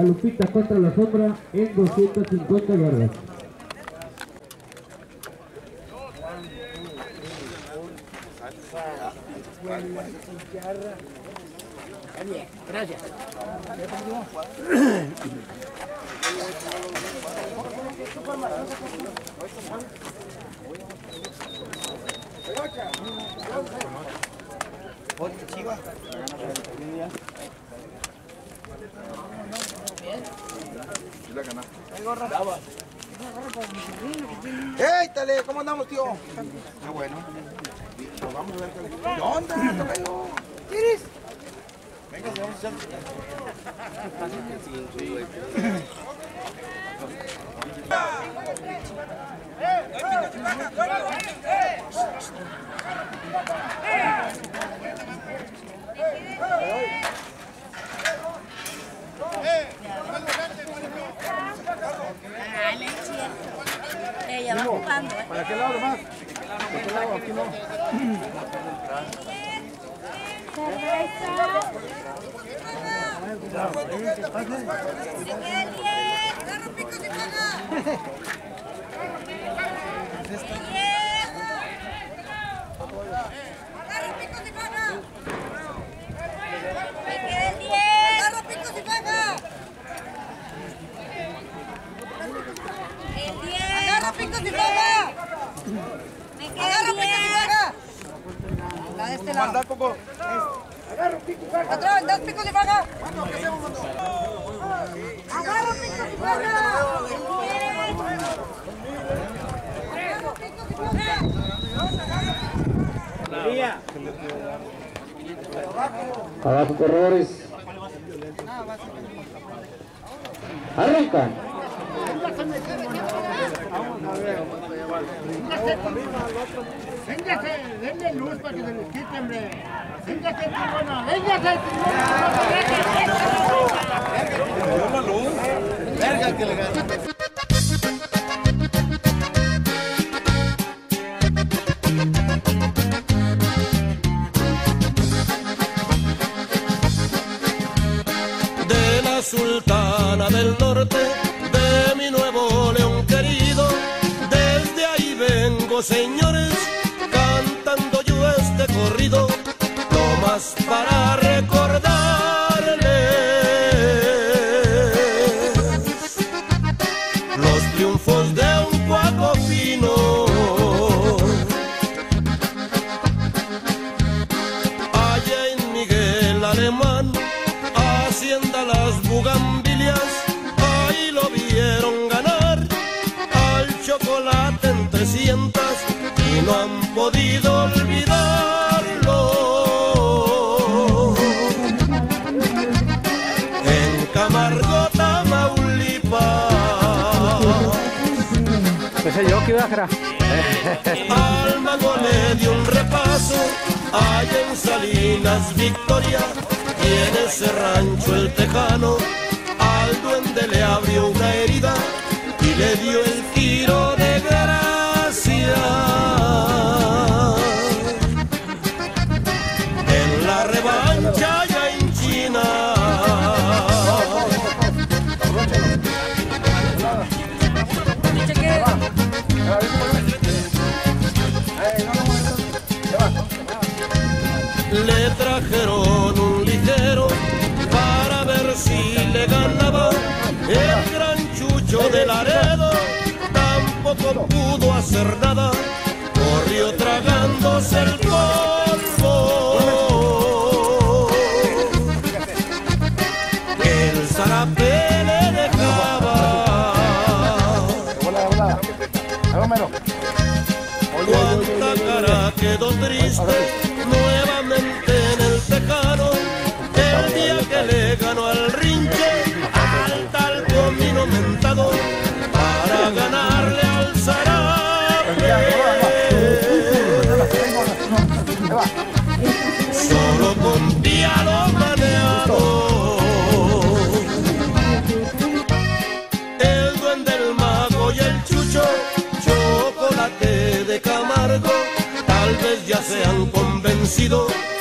Lupita contra la sombra en 250 yardas. Gracias. ¡Ey, Tale! ¿Cómo andamos, tío? Qué bueno. Pues vamos a ver qué onda, tocayo. ¿Quieres? Venga, vamos a hacer. Ella va jugando, ¿Para qué lado más? ¿Para qué lado? Aquí no. Manda, Coco. Agarro pico y paga. Patrón, dos picos y paga. ¿Cuánto? ¿Qué hacemos, mando? Agarro picos y paga. Agarro picos y paga. Abajo, corredores. Arrancan. Véngase, denle luz para que se les quite, hombre. Véngase, Tijuana, véngase, Verga que le gana. De la Sultana del Norte, de mi Nuevo León querido, desde ahí vengo, señores, cantando yo este corrido, no más para recordarles los triunfos de un cuaco fino. Allá en Miguel Alemán, Hacienda Las Bugambilias, ahí lo vieron ganar al Chocolate en 300 y no han podido olvidarlo. En Camargo, Tamaulipas, Pues yo que iba a al mago le dio un repaso allá en Salinas, Victoria, y en ese rancho el tejano al duende le abrió una herida y le dio el tiro de gracia. En la revancha ya en China, le trajeron un ligero para ver si le ganaba el gran Chucho de Laredo. Tampoco pudo hacer nada, corrió tragándose el polvo. El zarape le dejaba. Cuánta cara quedó triste nuevamente en el tejano el día que le ganó al rinche al tal comino mentado para ganarle al zarape. Solo con piano maneado el duende, el mago y el Chucho, Chocolate de Camargo, tal vez ya se han convencido